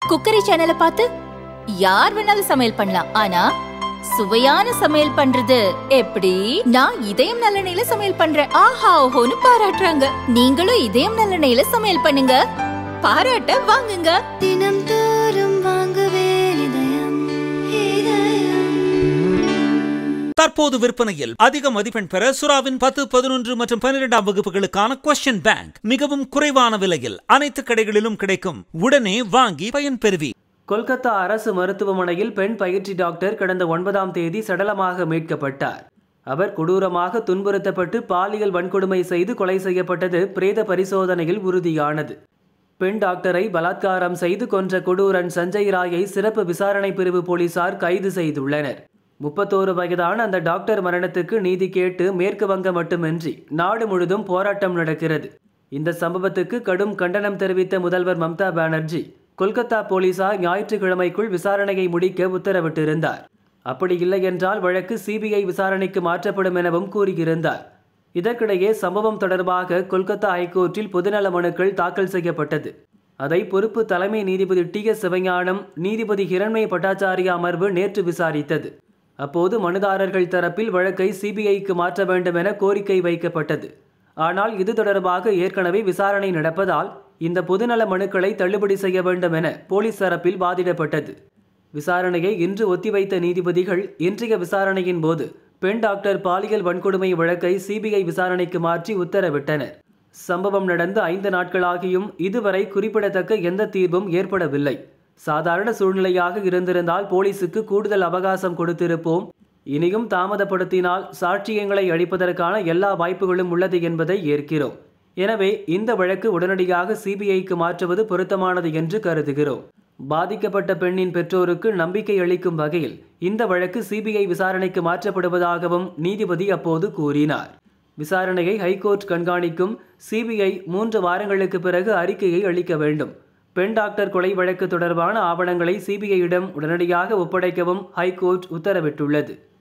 Cookery சேனலை பார்த்து யார் வேணாலும் சமையல் பண்ணலாம். ஆனா சுவையான சமையல் பண்றது எப்படி? நான் இதயம் நல்லெண்ணெயில சமையல் பண்றேன். ஆஹா ஓஹோன்னு பாராட்டுறாங்க. நீங்களும் இதயம் நல்லெண்ணெயில சமையல் பண்ணுங்க, பாராட்ட வாங்குங்க. தினம் தோறும் வாங்குவே இதயம் இதயம். தற்போது விற்பனையில் அதிக மதிப்பெண் பெற சுறாவின் 10, 11 மற்றும் 12ஆம் வகுப்புகளுக்கான கொஸ்டின் பேங்க் மிகவும் குறைவான விலையில் அனைத்து கடைகளிலும் கிடைக்கும். உடனே வாங்கி பயன்பெறுவி. கொல்கத்தா அரசு மருத்துவமனையில் பெண் பயிற்சி டாக்டர் கடந்த 9ஆம் தேதி சடலமாக மீட்கப்பட்டார். அவர் கொடூரமாக துன்புறுத்தப்பட்டு பாலியல் வன்கொடுமை செய்து கொலை செய்யப்பட்டது பிரேத பரிசோதனையில் உறுதியானது. பெண் டாக்டரை பலாத்காரம் செய்து கொன்ற கொடூரன் சஞ்சய் ராயை சிறப்பு விசாரணை பிரிவு போலீசார் கைது செய்துள்ளனர். 31 வயதான அந்த டாக்டர் மரணத்துக்கு நீதி கேட்டு மேற்கு வங்கம் மட்டுமின்றி நாடு முழுதும் போராட்டம் நடக்கிறது. இந்த சம்பவத்துக்கு கடும் கண்டனம் தெரிவித்த முதல்வர் மம்தா பானர்ஜி கொல்கத்தா போலீசார் ஞாயிற்றுக்கிழமைக்குள் விசாரணையை முடிக்க உத்தரவிட்டிருந்தார். அப்படி இல்லை என்றால் வழக்கு சிபிஐ விசாரணைக்கு மாற்றப்படும் எனவும் கூறியிருந்தார். இதற்கிடையே சம்பவம் தொடர்பாக கொல்கத்தா ஹைகோர்ட்டில் பொதுநல மனுக்கள் தாக்கல் செய்யப்பட்டது. அதை பொறுப்பு தலைமை நீதிபதி TS சிவஞானம், நீதிபதி ஹிரண்மய பட்டாச்சாரியா அமர்வு நேற்று விசாரித்தது. அப்போது மனுதாரர்கள் தரப்பில் வழக்கை சிபிஐக்கு மாற்ற வேண்டும் என கோரிக்கை வைக்கப்பட்டது. ஆனால் இது தொடர்பாக ஏற்கனவே விசாரணை நடப்பதால் இந்த பொதுநல மனுக்களை தள்ளுபடி செய்ய வேண்டும் என போலீஸ் தரப்பில் வாதிடப்பட்டது. விசாரணையை இன்று ஒத்திவைத்த நீதிபதிகள் இன்றைய விசாரணையின் போது பெண் டாக்டர் பாலியல் வன்கொடுமை வழக்கை சிபிஐ விசாரணைக்கு மாற்றி உத்தரவிட்டனர். சம்பவம் நடந்து 5 நாட்களாகியும் இதுவரை குறிப்பிடத்தக்க எந்த தீர்வும் ஏற்படவில்லை. சாதாரண சூழ்நிலையாக இருந்திருந்தால் போலீசுக்கு கூடுதல் அவகாசம் கொடுத்திருப்போம். இனியும் தாமதப்படுத்தினால் சாட்சியங்களை அளிப்பதற்கான எல்லா வாய்ப்புகளும் உள்ளது என்பதை ஏற்கிறோம். எனவே இந்த வழக்கு உடனடியாக சிபிஐக்கு மாற்றுவது பொருத்தமானது என்று கருதுகிறோம். பாதிக்கப்பட்ட பெண்ணின் பெற்றோருக்கு நம்பிக்கை அளிக்கும் வகையில் இந்த வழக்கு சிபிஐ விசாரணைக்கு மாற்றப்படுவதாகவும் நீதிபதி அப்போது கூறினார். விசாரணையை ஹைகோர்ட் கண்காணிக்கும். சிபிஐ 3 வாரங்களுக்கு பிறகு அறிக்கையை அளிக்க வேண்டும். பெண் டாக்டர் கொலை வழக்கு தொடர்பான ஆவணங்களை சிபிஐயிடம் உடனடியாக ஒப்படைக்கவும் ஹைகோர்ட் உத்தரவிட்டுள்ளது.